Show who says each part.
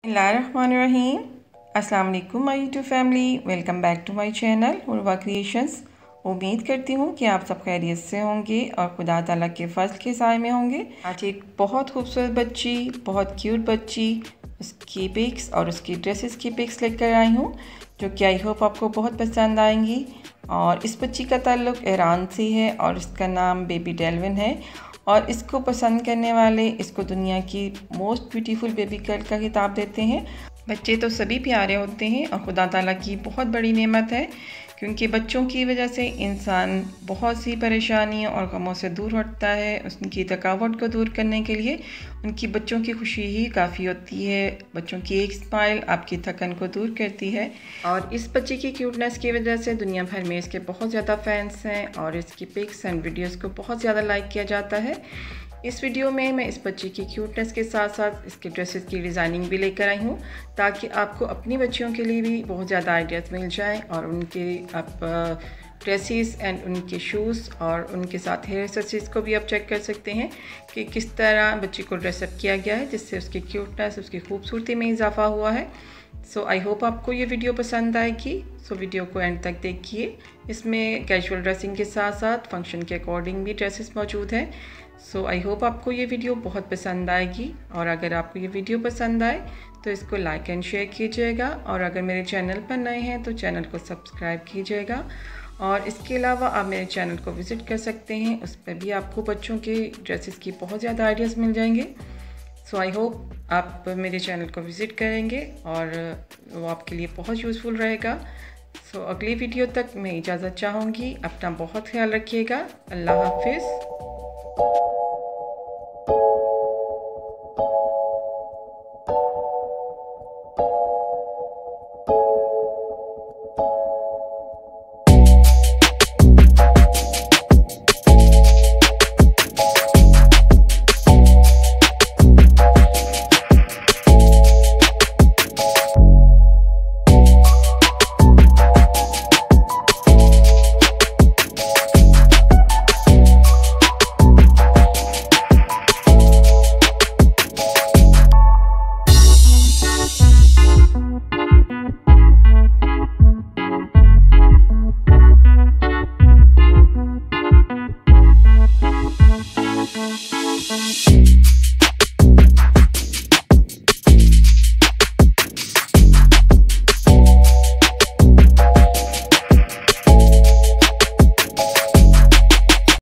Speaker 1: बिस्मिल्लाहिर्रहमानिर्रहीम। अस्सलाम वालेकुम my YouTube family, welcome back to my channel Urwa creations. उम्मीद करती हूँ कि आप सब खैरियत से होंगे और खुदा ताला के फज़ल के साए में होंगे। आज एक बहुत खूबसूरत बच्ची, बहुत क्यूट बच्ची, उसकी पिक्स और उसकी ड्रेसेस की पिक्स लेकर आई हूँ, जो कि आई होप आपको बहुत पसंद आएंगी। और इस बच्ची का ताल्लुक़ ईरान से है और इसका नाम बेबी डेल्विन है। और इसको पसंद करने वाले इसको दुनिया की मोस्ट ब्यूटीफुल बेबी गर्ल का खिताब देते हैं। बच्चे तो सभी प्यारे होते हैं और खुदा ताला की बहुत बड़ी नेमत है, क्योंकि बच्चों की वजह से इंसान बहुत सी परेशानियों और गमों से दूर हटता है। उनकी थकावट को दूर करने के लिए उनकी बच्चों की खुशी ही काफ़ी होती है। बच्चों की एक स्माइल आपकी थकन को दूर करती है। और इस बच्चे की क्यूटनेस की वजह से दुनिया भर में इसके बहुत ज़्यादा फैंस हैं और इसकी पिक्स एंड वीडियोस को बहुत ज़्यादा लाइक किया जाता है। इस वीडियो में मैं इस बच्ची की क्यूटनेस के साथ साथ इसके ड्रेसेस की डिज़ाइनिंग भी लेकर आई हूँ, ताकि आपको अपनी बच्चियों के लिए भी बहुत ज़्यादा आइडियाज़ मिल जाएं और उनके आप ड्रेसेस एंड उनके शूज़ और उनके साथ हेयर एक्सेसरीज़ को भी आप चेक कर सकते हैं कि किस तरह बच्ची को ड्रेसअप किया गया है, जिससे उसकी क्यूटनेस, उसकी खूबसूरती में इजाफा हुआ है। सो आई होप आपको ये वीडियो पसंद आएगी। सो वीडियो को एंड तक देखिए। इसमें कैजुअल ड्रेसिंग के साथ साथ फंक्शन के अकॉर्डिंग भी ड्रेसेस मौजूद हैं। सो आई होप आपको ये वीडियो बहुत पसंद आएगी। और अगर आपको ये वीडियो पसंद आए तो इसको लाइक एंड शेयर कीजिएगा, और अगर मेरे चैनल पर नए हैं तो चैनल को सब्सक्राइब कीजिएगा। और इसके अलावा आप मेरे चैनल को विज़िट कर सकते हैं, उस पर भी आपको बच्चों के ड्रेसेस की बहुत ज़्यादा आइडियाज़ मिल जाएंगे। सो आई होप आप मेरे चैनल को विज़िट करेंगे और वो आपके लिए बहुत यूज़फुल रहेगा। सो अगली वीडियो तक मैं इजाज़त चाहूँगी। अपना बहुत ख्याल रखिएगा। अल्लाह हाफिज़।